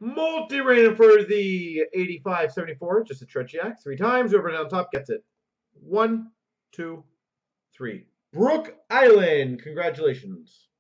Multi-random for the 85-74. Just a Tretiak. 3 times. Whoever down top gets it. 1, 2, 3. Brook Island. Congratulations.